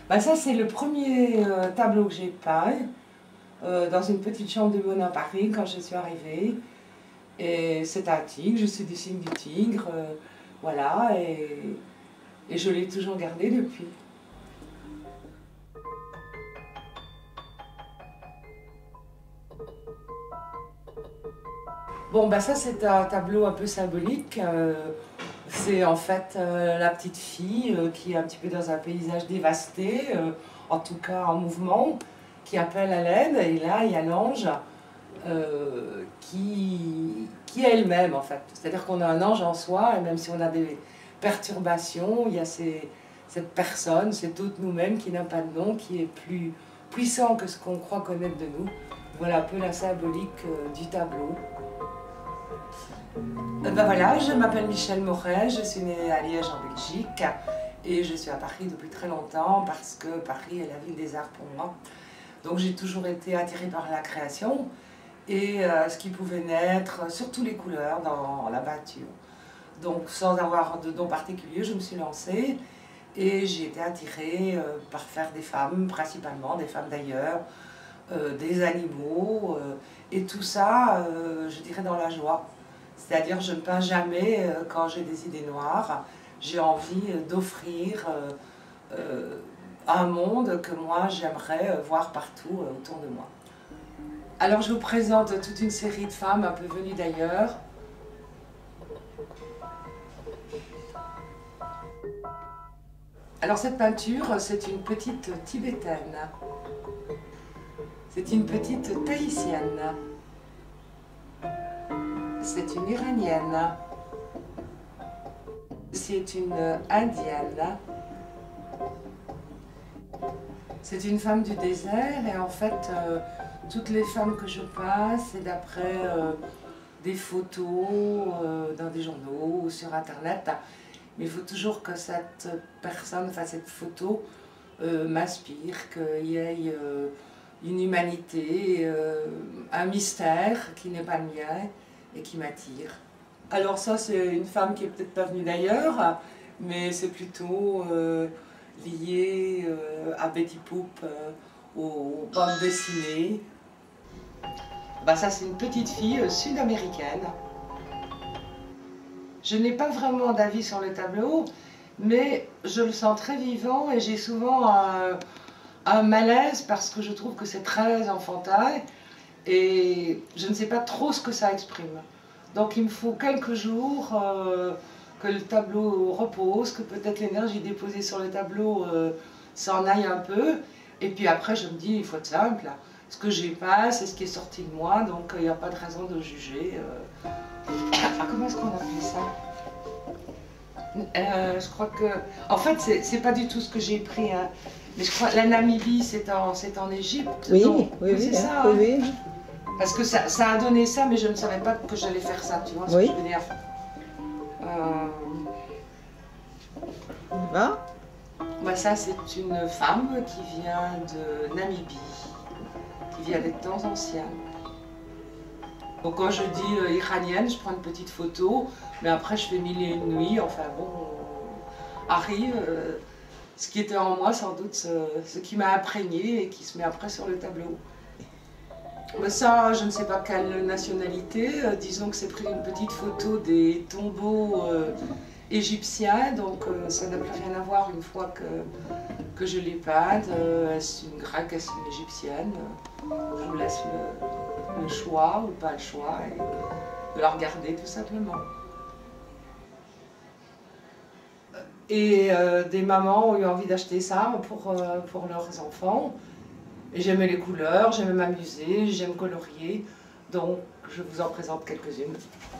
Bah ça, c'est le premier tableau que j'ai peint dans une petite chambre de bonne à Paris quand je suis arrivée. Et c'est un tigre, je suis du signe du tigre, voilà, et je l'ai toujours gardé depuis. Bon, bah ça c'est un tableau un peu symbolique. C'est en fait la petite fille qui est un petit peu dans un paysage dévasté, en tout cas en mouvement, qui appelle à l'aide. Et là, il y a l'ange qui est elle-même en fait. C'est-à-dire qu'on a un ange en soi, et même si on a des perturbations, il y a cette personne, cet autre nous-mêmes qui n'a pas de nom, qui est plus puissant que ce qu'on croit connaître de nous. Voilà un peu la symbolique du tableau. Ben voilà, je m'appelle Michèle Moret, je suis née à Liège en Belgique et je suis à Paris depuis très longtemps parce que Paris est la ville des arts pour moi. Donc j'ai toujours été attirée par la création et ce qui pouvait naître, surtout les couleurs dans la peinture. Donc sans avoir de don particulier, je me suis lancée et j'ai été attirée par faire des femmes, principalement des femmes d'ailleurs, des animaux et tout ça, je dirais dans la joie. C'est-à-dire je ne peins jamais quand j'ai des idées noires. J'ai envie d'offrir un monde que moi j'aimerais voir partout autour de moi. Alors je vous présente toute une série de femmes un peu venues d'ailleurs. Alors cette peinture, c'est une petite tibétaine. C'est une petite tahitienne. C'est une iranienne. C'est une indienne. C'est une femme du désert et en fait, toutes les femmes que je peins, c'est d'après des photos dans des journaux ou sur internet. Mais il faut toujours que cette personne, enfin cette photo, m'inspire, qu'il y ait une humanité, un mystère qui n'est pas le mien et qui m'attire. Alors ça, c'est une femme qui est peut-être pas venue d'ailleurs, mais c'est plutôt lié à Betty Boop, aux bandes dessinées. Bah, ça, c'est une petite fille sud-américaine. Je n'ai pas vraiment d'avis sur le tableau, mais je le sens très vivant et j'ai souvent un malaise parce que je trouve que c'est très enfantin et je ne sais pas trop ce que ça exprime. Donc il me faut quelques jours que le tableau repose, que peut-être l'énergie déposée sur le tableau s'en aille un peu. Et puis après je me dis, il faut être simple, ce que j'ai pas, c'est ce qui est sorti de moi, donc il n'y a pas de raison de juger. Ah, comment est-ce qu'on appelle ça? Je crois que... En fait, c'est pas du tout ce que j'ai pris, hein. Mais je crois que la Namibie, c'est en Égypte. Oui, donc, oui, c'est oui, ça. oui, Hein. oui. Parce que ça a donné ça, mais je ne savais pas que j'allais faire ça, tu vois ce que je veux dire. Va? Bah ça, c'est une femme qui vient de Namibie, qui vient des temps anciens. Donc quand je dis iranienne, je prends une petite photo, mais après je fais mille et une nuits, enfin bon, arrive ce qui était en moi, sans doute ce qui m'a imprégné et qui se met après sur le tableau. Mais ça, je ne sais pas quelle nationalité, disons que c'est pris une petite photo des tombeaux égyptiens, donc ça n'a plus rien à voir une fois que je l'ai peinte. Est-ce une grecque, est-ce une égyptienne? Je vous laisse le choix ou pas le choix et de la regarder tout simplement. Et des mamans ont eu envie d'acheter ça pour leurs enfants. Et j'aimais les couleurs, j'aimais m'amuser, j'aime colorier, donc je vous en présente quelques-unes.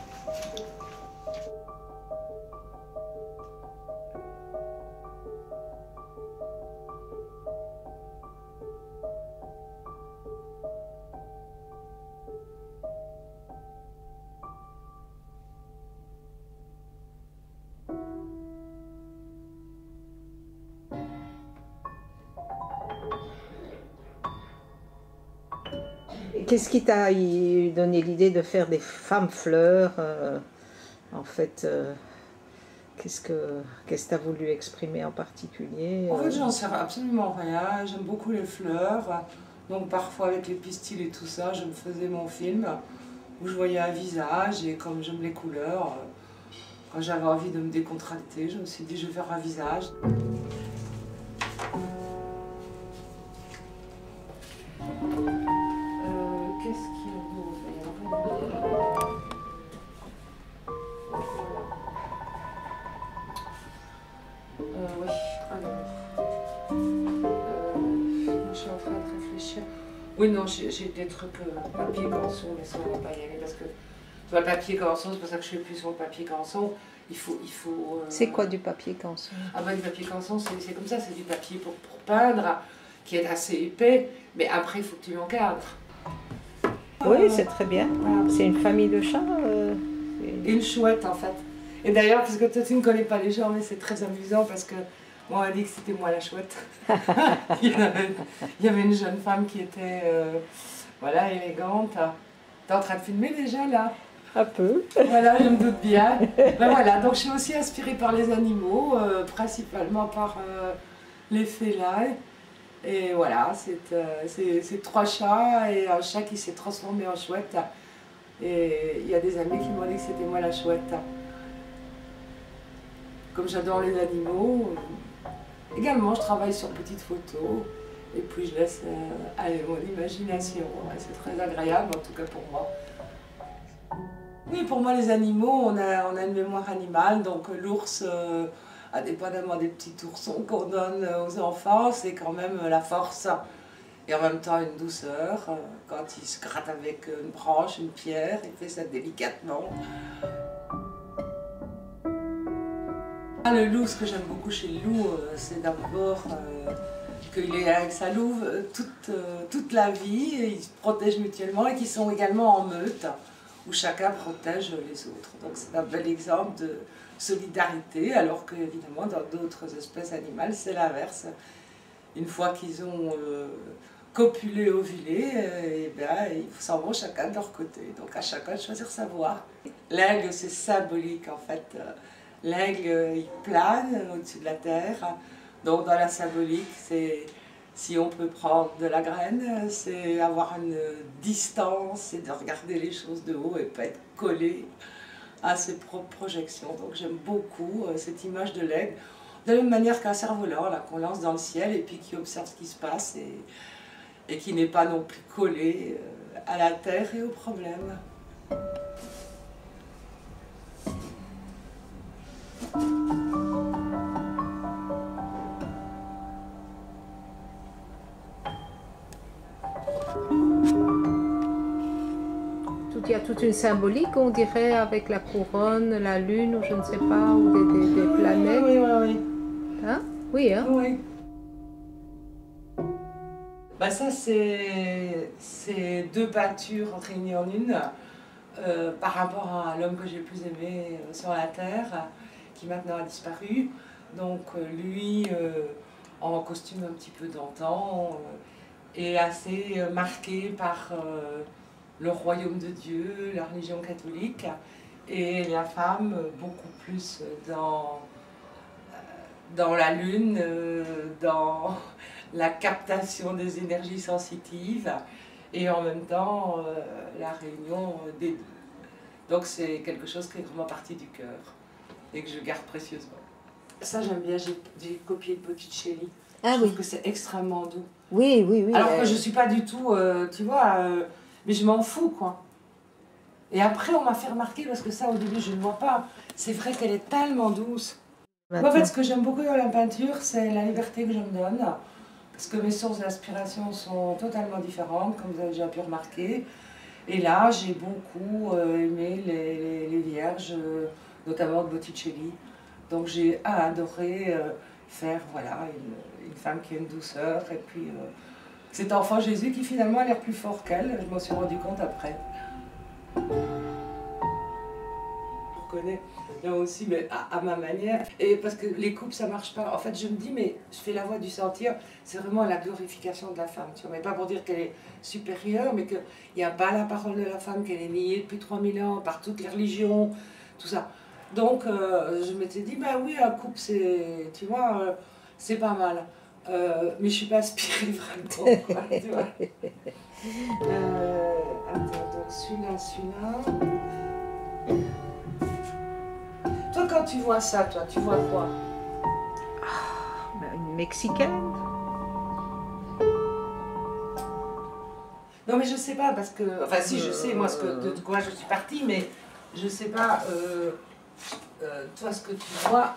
Qu'est-ce qui t'a donné l'idée de faire des femmes fleurs en fait, Qu'est-ce que tu as voulu exprimer en particulier? En fait, j'en sais absolument rien. J'aime beaucoup les fleurs. Donc parfois avec les pistils et tout ça, je me faisais mon film où je voyais un visage et comme j'aime les couleurs, quand j'avais envie de me décontracter, je me suis dit je vais faire un visage. Qu'est-ce qu'il y a d'autre? Oui, alors. Je suis en train de réfléchir. Oui, non, j'ai des trucs papier canson, mais ça on va pas y aller parce que tu vois, le papier canson, c'est pour ça que je suis plus sur le papier canson. Il faut C'est quoi du papier canson? Ah ben, du papier canson, c'est comme ça, c'est du papier pour peindre, qui est assez épais, mais après il faut que tu l'encadres. Oui, c'est très bien. C'est une famille de chats. Une chouette en fait. Et d'ailleurs, parce que toi tu ne connais pas les gens, mais c'est très amusant parce que moi on m'a dit que c'était moi la chouette. il y avait une jeune femme qui était voilà, élégante. T'es en train de filmer déjà là? Un peu. Voilà, je me doute bien. Ben voilà, donc je suis aussi inspirée par les animaux, principalement par les félins. Et voilà, c'est 3 chats et un chat qui s'est transformé en chouette. Et il y a des amis qui m'ont dit que c'était moi la chouette. Comme j'adore les animaux, également je travaille sur petites photos. Et puis je laisse aller mon imagination. C'est très agréable, en tout cas pour moi. Oui, pour moi, les animaux, on a une mémoire animale. Donc l'ours, indépendamment des petits oursons qu'on donne aux enfants, c'est quand même la force. Et en même temps, une douceur. Quand il se gratte avec une branche, une pierre, il fait ça délicatement. Le loup, ce que j'aime beaucoup chez le loup, c'est d'abord qu'il est avec sa louve toute la vie, et ils se protègent mutuellement et qu'ils sont également en meute, où chacun protège les autres. Donc c'est un bel exemple de solidarité, alors que évidemment dans d'autres espèces animales, c'est l'inverse. Une fois qu'ils ont copulé, ovulé, et bien, ils s'en vont chacun de leur côté. Donc à chacun de choisir sa voie. L'aigle, c'est symbolique en fait. L'aigle, il plane au-dessus de la terre. Donc dans la symbolique, c'est si on peut prendre de la graine, c'est avoir une distance et de regarder les choses de haut et pas être collé à ses propres projections. Donc j'aime beaucoup cette image de l'aigle, de la même manière qu'un cerf-volant qu'on lance dans le ciel et puis qui observe ce qui se passe et qui n'est pas non plus collé à la terre et aux problèmes. Il y a toute une symbolique, on dirait, avec la couronne, la lune, ou je ne sais pas, ou des planètes. Oui, oui, oui. Hein? Oui, hein? Oui. Bah ça, c'est 2 peintures réunies en une par rapport à l'homme que j'ai le plus aimé sur la Terre, qui maintenant a disparu. Donc lui, en costume un petit peu d'antan, est assez marqué par le royaume de Dieu, la religion catholique, et la femme beaucoup plus dans la lune, dans la captation des énergies sensitives, et en même temps la réunion des deux. Donc c'est quelque chose qui est vraiment partie du cœur et que je garde précieusement. Ça j'aime bien, j'ai copié de Botticelli. Ah, je trouve oui. que c'est extrêmement doux. Oui, oui, oui. Alors que je ne suis pas du tout, tu vois, mais je m'en fous, quoi. Et après, on m'a fait remarquer, parce que ça, au début, je ne vois pas, c'est vrai qu'elle est tellement douce. Moi, en fait, ce que j'aime beaucoup dans la peinture, c'est la liberté que je me donne, parce que mes sources d'inspiration sont totalement différentes, comme vous avez déjà pu remarquer. Et là, j'ai beaucoup aimé les Vierges, notamment de Botticelli. Donc j'ai adoré faire voilà, une femme qui a une douceur, et puis cet enfant Jésus qui finalement a l'air plus fort qu'elle, je m'en suis rendu compte après. Je reconnais là aussi, mais à ma manière. Et parce que les coupes, ça marche pas. En fait, je me dis, mais je fais la voie du sentir, c'est vraiment la glorification de la femme. Tu vois, mais pas pour dire qu'elle est supérieure, mais qu'il n'y a pas la parole de la femme, qu'elle est niée depuis 3000 ans par toutes les religions, tout ça. Donc je m'étais dit, bah oui, un couple, c'est, tu vois, c'est pas mal. Mais je suis pas inspirée vraiment, quoi, tu vois. Attends, donc celui-là. Toi, quand tu vois ça, toi, tu vois quoi? Une Mexicaine. Non, mais je sais pas, parce que. Enfin, si, je sais, moi, de quoi je suis partie, mais je sais pas, toi, ce que tu vois.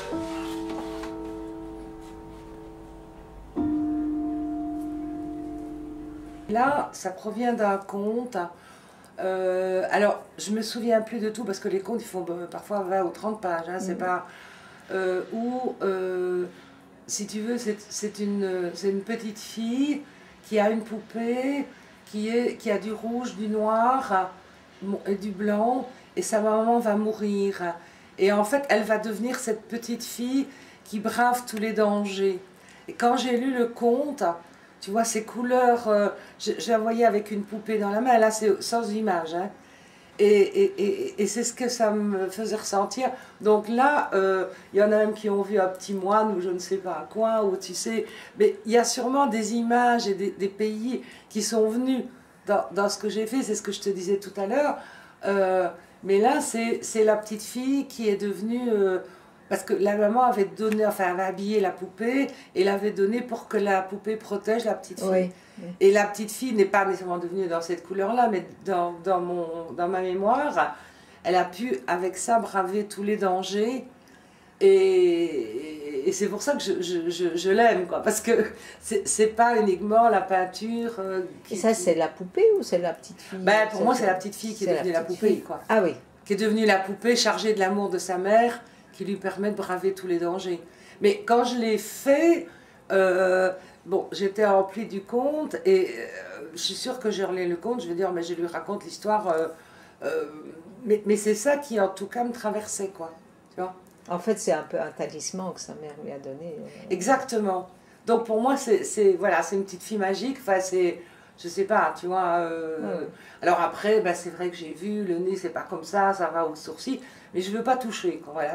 Là, ça provient d'un conte. Alors, je me souviens plus de tout, parce que les contes, ils font parfois 20 ou 30 pages, hein, c'est pas. Où, si tu veux, c'est une petite fille qui a une poupée qui a du rouge, du noir et du blanc, et sa maman va mourir. Et en fait, elle va devenir cette petite fille qui brave tous les dangers. Et quand j'ai lu le conte, tu vois, ces couleurs, je la voyais avec une poupée dans la main, là c'est sans image, hein. Et c'est ce que ça me faisait ressentir. Donc là, il y en a même qui ont vu un petit moine ou je ne sais pas quoi, ou tu sais, mais il y a sûrement des images et des pays qui sont venus dans ce que j'ai fait, c'est ce que je te disais tout à l'heure. Mais là, c'est la petite fille qui est devenue... parce que la maman avait donné, enfin, elle avait habillé la poupée et l'avait donné pour que la poupée protège la petite fille. Oui. Et la petite fille n'est pas nécessairement devenue dans cette couleur-là, mais dans ma mémoire, elle a pu, avec ça, braver tous les dangers. Et c'est pour ça que je l'aime, quoi. Parce que c'est pas uniquement la peinture. Et ça, c'est la poupée ou c'est la petite fille? Ben, pour moi, c'est la petite fille qui est devenue la poupée, quoi. Ah oui. Qui est devenue la poupée chargée de l'amour de sa mère, qui lui permet de braver tous les dangers. Mais quand je l'ai fait, bon, j'étais remplie du conte, et je suis sûre que je relis le conte, je vais dire, mais je lui raconte l'histoire. Mais c'est ça qui, en tout cas, me traversait, quoi. Tu vois? En fait, c'est un peu un talisman que sa mère lui a donné. Exactement. Donc pour moi, voilà, c'est une petite fille magique. Enfin, c'est, je sais pas, tu vois. Alors après, bah, c'est vrai que j'ai vu, le nez, c'est pas comme ça va aux sourcils, mais je veux pas toucher, quoi. Voilà,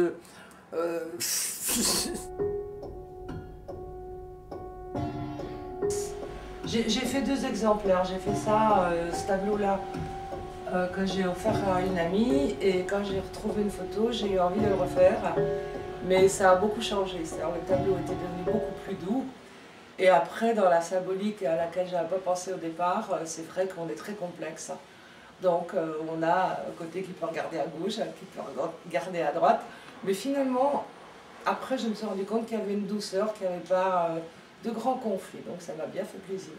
J'ai fait 2 exemplaires. J'ai fait ça, ce tableau-là, que j'ai offert à une amie, et quand j'ai retrouvé une photo, j'ai eu envie de le refaire. Mais ça a beaucoup changé. C'est-à-dire, le tableau était devenu beaucoup plus doux. Et après, dans la symbolique à laquelle je n'avais pas pensé au départ, c'est vrai qu'on est très complexe. Donc, on a un côté qui peut regarder à gauche, un qui peut regarder à droite. Mais finalement, après, je me suis rendu compte qu'il y avait une douceur, qu'il n'y avait pas de grands conflits. Donc, ça m'a bien fait plaisir.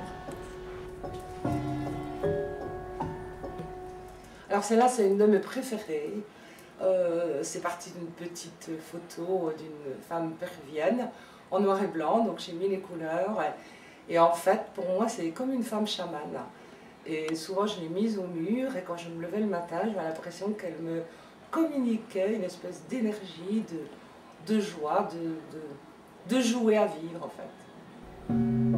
Alors, celle-là, c'est une de mes préférées. C'est parti d'une petite photo d'une femme péruvienne en noir et blanc, donc j'ai mis les couleurs. Et en fait, pour moi, c'est comme une femme chamane. Et souvent, je l'ai mise au mur, et quand je me levais le matin, j'avais l'impression qu'elle me communiquait une espèce d'énergie, de joie, de jouer à vivre, en fait.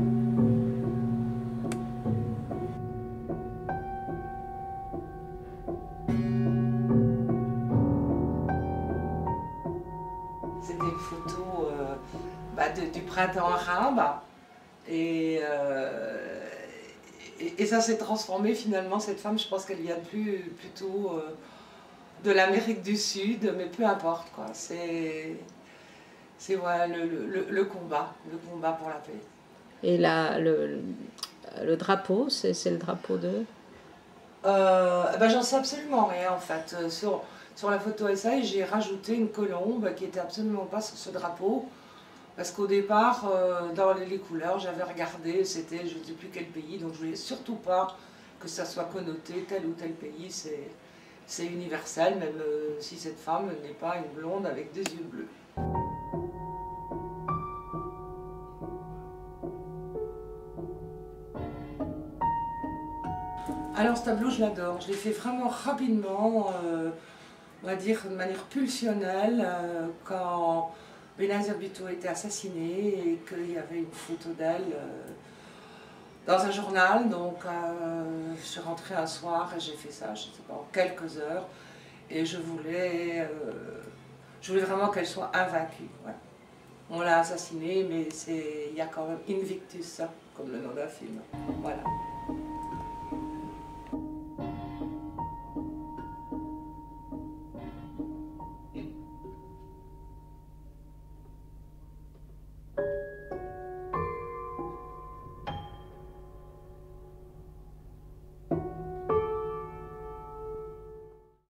C'était une photo du printemps arabe, et ça s'est transformé finalement. Cette femme, je pense qu'elle vient plutôt de l'Amérique du Sud, mais peu importe, quoi. C'est voilà, le combat pour la paix. Et là, le drapeau, c'est le drapeau de... J'en sais absolument rien, en fait. Sur la photo essai, j'ai rajouté une colombe qui n'était absolument pas sur ce drapeau. Parce qu'au départ, dans les couleurs, j'avais regardé, c'était je ne sais plus quel pays, donc je voulais surtout pas que ça soit connoté tel ou tel pays. C'est universel, même si cette femme n'est pas une blonde avec des yeux bleus. Alors ce tableau, je l'adore. Je l'ai fait vraiment rapidement, on va dire de manière pulsionnelle, quand Benazir Bhutto était assassiné et qu'il y avait une photo d'elle dans un journal. Donc je suis rentrée un soir et j'ai fait ça, je ne sais pas, en quelques heures. Et je voulais vraiment qu'elle soit invaincue. Voilà. On l'a assassinée, mais il y a quand même Invictus, hein, comme le nom d'un film. Voilà.